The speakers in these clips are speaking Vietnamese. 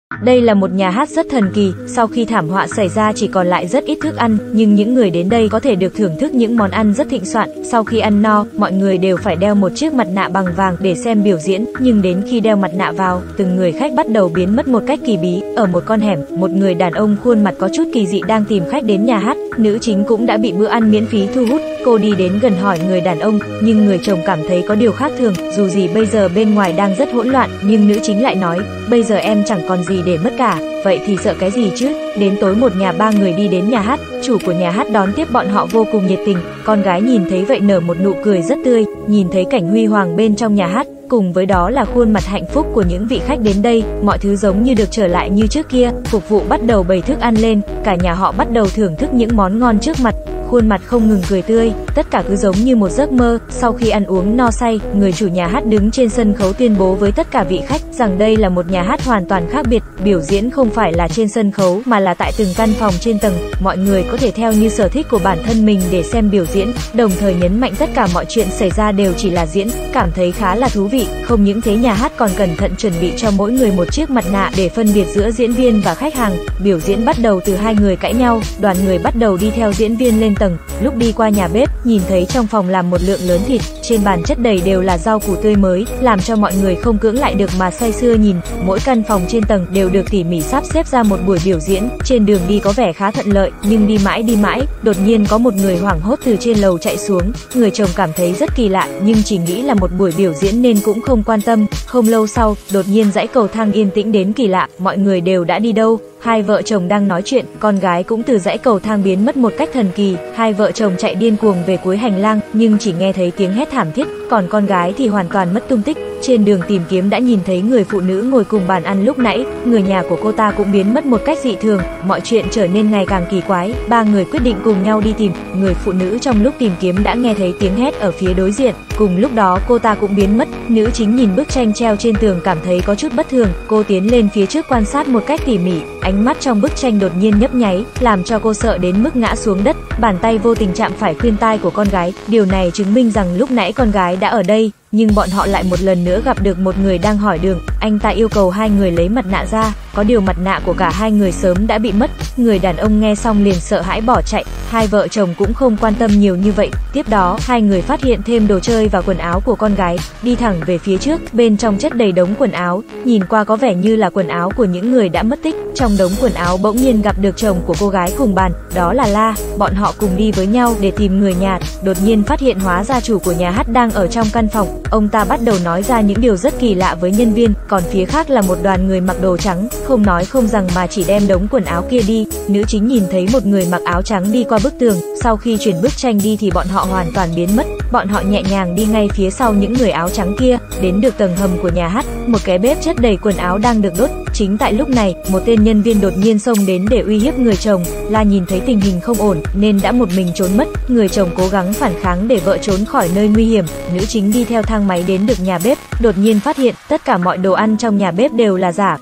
Đây là một nhà hát rất thần kỳ, sau khi thảm họa xảy ra chỉ còn lại rất ít thức ăn, nhưng những người đến đây có thể được thưởng thức những món ăn rất thịnh soạn. Sau khi ăn no, mọi người đều phải đeo một chiếc mặt nạ bằng vàng để xem biểu diễn, nhưng đến khi đeo mặt nạ vào, từng người khách bắt đầu biến mất một cách kỳ bí. Ở một con hẻm, một người đàn ông khuôn mặt có chút kỳ dị đang tìm khách đến nhà hát. Nữ chính cũng đã bị bữa ăn miễn phí thu hút, cô đi đến gần hỏi người đàn ông, nhưng người chồng cảm thấy có điều khác thường, dù gì bây giờ bên ngoài đang rất hỗn loạn, nhưng nữ chính lại nói, bây giờ em chẳng còn gì để mất cả, vậy thì sợ cái gì chứ. Đến tối một nhà ba người đi đến nhà hát, chủ của nhà hát đón tiếp bọn họ vô cùng nhiệt tình, con gái nhìn thấy vậy nở một nụ cười rất tươi, nhìn thấy cảnh huy hoàng bên trong nhà hát, cùng với đó là khuôn mặt hạnh phúc của những vị khách đến đây, mọi thứ giống như được trở lại như trước kia, phục vụ bắt đầu bày thức ăn lên, cả nhà họ bắt đầu thưởng thức những món ngon trước mặt. Khuôn mặt không ngừng cười tươi, tất cả cứ giống như một giấc mơ. Sau khi ăn uống no say, người chủ nhà hát đứng trên sân khấu tuyên bố với tất cả vị khách rằng đây là một nhà hát hoàn toàn khác biệt, biểu diễn không phải là trên sân khấu mà là tại từng căn phòng trên tầng, mọi người có thể theo như sở thích của bản thân mình để xem biểu diễn, đồng thời nhấn mạnh tất cả mọi chuyện xảy ra đều chỉ là diễn, cảm thấy khá là thú vị. Không những thế, nhà hát còn cẩn thận chuẩn bị cho mỗi người một chiếc mặt nạ để phân biệt giữa diễn viên và khách hàng. Biểu diễn bắt đầu từ hai người cãi nhau, đoàn người bắt đầu đi theo diễn viên lên tầng. Lúc đi qua nhà bếp, nhìn thấy trong phòng làm một lượng lớn thịt, trên bàn chất đầy đều là rau củ tươi mới, làm cho mọi người không cưỡng lại được mà say sưa nhìn. Mỗi căn phòng trên tầng đều được tỉ mỉ sắp xếp ra một buổi biểu diễn. Trên đường đi có vẻ khá thuận lợi, nhưng đi mãi, đột nhiên có một người hoảng hốt từ trên lầu chạy xuống. Người chồng cảm thấy rất kỳ lạ, nhưng chỉ nghĩ là một buổi biểu diễn nên cũng không quan tâm. Không lâu sau, đột nhiên dãy cầu thang yên tĩnh đến kỳ lạ, mọi người đều đã đi đâu? Hai vợ chồng đang nói chuyện, con gái cũng từ dãy cầu thang biến mất một cách thần kỳ. Hai vợ chồng chạy điên cuồng về cuối hành lang, nhưng chỉ nghe thấy tiếng hét thảm thiết, còn con gái thì hoàn toàn mất tung tích. Trên đường tìm kiếm đã nhìn thấy người phụ nữ ngồi cùng bàn ăn lúc nãy, người nhà của cô ta cũng biến mất một cách dị thường, mọi chuyện trở nên ngày càng kỳ quái. Ba người quyết định cùng nhau đi tìm. Người phụ nữ trong lúc tìm kiếm đã nghe thấy tiếng hét ở phía đối diện, cùng lúc đó cô ta cũng biến mất. Nữ chính nhìn bức tranh treo trên tường cảm thấy có chút bất thường, cô tiến lên phía trước quan sát một cách tỉ mỉ, ánh mắt trong bức tranh đột nhiên nhấp nháy, làm cho cô sợ đến mức ngã xuống đất, bàn tay vô tình chạm phải khuyên tai của con gái, điều này chứng minh rằng lúc nãy con gái đã ở đây. Nhưng bọn họ lại một lần nữa gặp được một người đang hỏi đường, anh ta yêu cầu hai người lấy mặt nạ ra, có điều mặt nạ của cả hai người sớm đã bị mất. Người đàn ông nghe xong liền sợ hãi bỏ chạy, hai vợ chồng cũng không quan tâm nhiều như vậy. Tiếp đó, hai người phát hiện thêm đồ chơi và quần áo của con gái, đi thẳng về phía trước, bên trong chất đầy đống quần áo, nhìn qua có vẻ như là quần áo của những người đã mất tích. Trong đống quần áo bỗng nhiên gặp được chồng của cô gái cùng bàn, đó là La. Bọn họ cùng đi với nhau để tìm người nhà, đột nhiên phát hiện hóa ra chủ của nhà hát đang ở trong căn phòng. Ông ta bắt đầu nói ra những điều rất kỳ lạ với nhân viên, còn phía khác là một đoàn người mặc đồ trắng, không nói không rằng mà chỉ đem đống quần áo kia đi. Nữ chính nhìn thấy một người mặc áo trắng đi qua bức tường, sau khi chuyển bức tranh đi thì bọn họ hoàn toàn biến mất. Bọn họ nhẹ nhàng đi ngay phía sau những người áo trắng kia, đến được tầng hầm của nhà hát, một cái bếp chất đầy quần áo đang được đốt. Chính tại lúc này, một tên nhân viên đột nhiên xông đến để uy hiếp người chồng. La nhìn thấy tình hình không ổn nên đã một mình trốn mất. Người chồng cố gắng phản kháng để vợ trốn khỏi nơi nguy hiểm. Nữ chính đi theo thang máy đến được nhà bếp, đột nhiên phát hiện tất cả mọi đồ ăn trong nhà bếp đều là giả.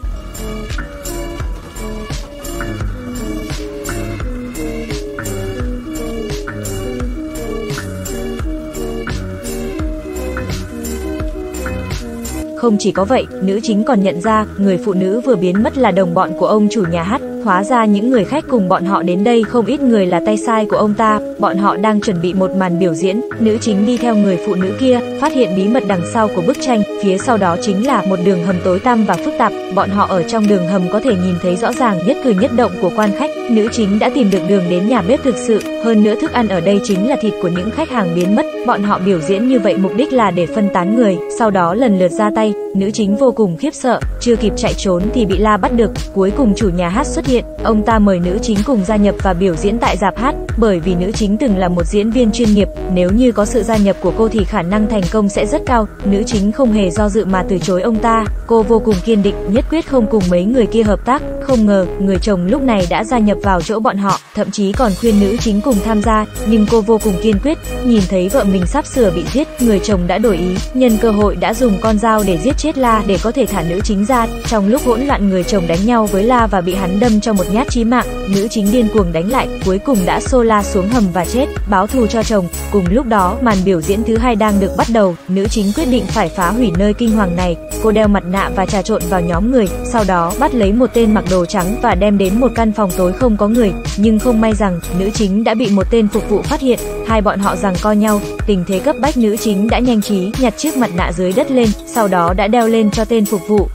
Không chỉ có vậy, nữ chính còn nhận ra người phụ nữ vừa biến mất là đồng bọn của ông chủ nhà hát. Hóa ra những người khách cùng bọn họ đến đây không ít người là tay sai của ông ta, bọn họ đang chuẩn bị một màn biểu diễn. Nữ chính đi theo người phụ nữ kia, phát hiện bí mật đằng sau của bức tranh, phía sau đó chính là một đường hầm tối tăm và phức tạp. Bọn họ ở trong đường hầm có thể nhìn thấy rõ ràng nhất cử nhất động của quan khách. Nữ chính đã tìm được đường đến nhà bếp thực sự, hơn nữa thức ăn ở đây chính là thịt của những khách hàng biến mất. Bọn họ biểu diễn như vậy mục đích là để phân tán người, sau đó lần lượt ra tay. Nữ chính vô cùng khiếp sợ, chưa kịp chạy trốn thì bị La bắt được. Cuối cùng chủ nhà hát xuất hiện, ông ta mời nữ chính cùng gia nhập và biểu diễn tại rạp hát, bởi vì nữ chính từng là một diễn viên chuyên nghiệp, nếu như có sự gia nhập của cô thì khả năng thành công sẽ rất cao. Nữ chính không hề do dự mà từ chối ông ta, cô vô cùng kiên định, nhất quyết không cùng mấy người kia hợp tác. Không ngờ, người chồng lúc này đã gia nhập vào chỗ bọn họ, thậm chí còn khuyên nữ chính cùng tham gia, nhưng cô vô cùng kiên quyết. Nhìn thấy vợ mình sắp sửa bị giết, người chồng đã đổi ý, nhân cơ hội đã dùng con dao để giết chết La để có thể thả nữ chính ra. Trong lúc hỗn loạn, người chồng đánh nhau với La và bị hắn đâm trong cho một nhát chí mạng, nữ chính điên cuồng đánh lại, cuối cùng đã xô la xuống hầm và chết, báo thù cho chồng. Cùng lúc đó, màn biểu diễn thứ hai đang được bắt đầu, nữ chính quyết định phải phá hủy nơi kinh hoàng này. Cô đeo mặt nạ và trà trộn vào nhóm người, sau đó bắt lấy một tên mặc đồ trắng và đem đến một căn phòng tối không có người. Nhưng không may rằng, nữ chính đã bị một tên phục vụ phát hiện, hai bọn họ giằng co nhau. Tình thế cấp bách, nữ chính đã nhanh trí nhặt chiếc mặt nạ dưới đất lên, sau đó đã đeo lên cho tên phục vụ.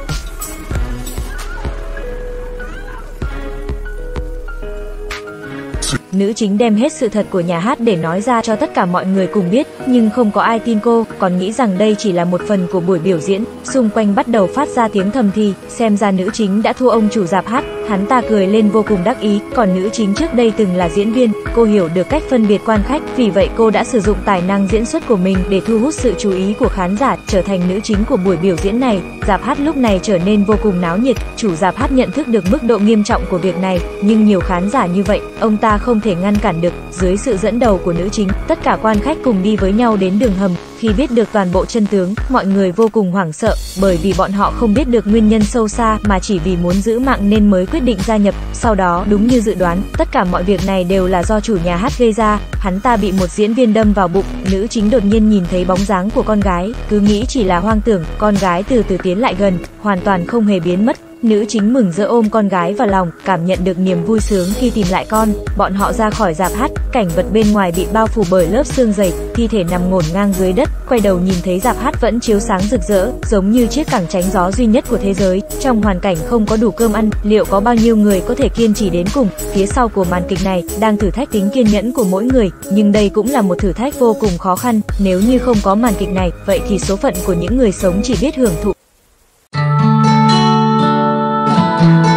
Nữ chính đem hết sự thật của nhà hát để nói ra cho tất cả mọi người cùng biết, nhưng không có ai tin cô, còn nghĩ rằng đây chỉ là một phần của buổi biểu diễn. Xung quanh bắt đầu phát ra tiếng thầm thì, xem ra nữ chính đã thua ông chủ rạp hát. Hắn ta cười lên vô cùng đắc ý, còn nữ chính trước đây từng là diễn viên, cô hiểu được cách phân biệt quan khách, vì vậy cô đã sử dụng tài năng diễn xuất của mình để thu hút sự chú ý của khán giả, trở thành nữ chính của buổi biểu diễn này. Rạp hát lúc này trở nên vô cùng náo nhiệt, chủ rạp hát nhận thức được mức độ nghiêm trọng của việc này, nhưng nhiều khán giả như vậy, ông ta không thể ngăn cản được. Dưới sự dẫn đầu của nữ chính, tất cả quan khách cùng đi với nhau đến đường hầm. Khi biết được toàn bộ chân tướng, mọi người vô cùng hoảng sợ, bởi vì bọn họ không biết được nguyên nhân sâu xa, mà chỉ vì muốn giữ mạng nên mới quyết định gia nhập. Sau đó, đúng như dự đoán, tất cả mọi việc này đều là do chủ nhà hát gây ra. Hắn ta bị một diễn viên đâm vào bụng. Nữ chính đột nhiên nhìn thấy bóng dáng của con gái, cứ nghĩ chỉ là hoang tưởng. Con gái từ từ tiến lại gần, hoàn toàn không hề biến mất. Nữ chính mừng rỡ ôm con gái vào lòng, cảm nhận được niềm vui sướng khi tìm lại con. Bọn họ ra khỏi rạp hát, cảnh vật bên ngoài bị bao phủ bởi lớp sương dày, thi thể nằm ngổn ngang dưới đất. Quay đầu nhìn thấy rạp hát vẫn chiếu sáng rực rỡ, giống như chiếc cẳng tránh gió duy nhất của thế giới. Trong hoàn cảnh không có đủ cơm ăn, liệu có bao nhiêu người có thể kiên trì đến cùng? Phía sau của màn kịch này đang thử thách tính kiên nhẫn của mỗi người, nhưng đây cũng là một thử thách vô cùng khó khăn. Nếu như không có màn kịch này, vậy thì số phận của những người sống chỉ biết hưởng thụ.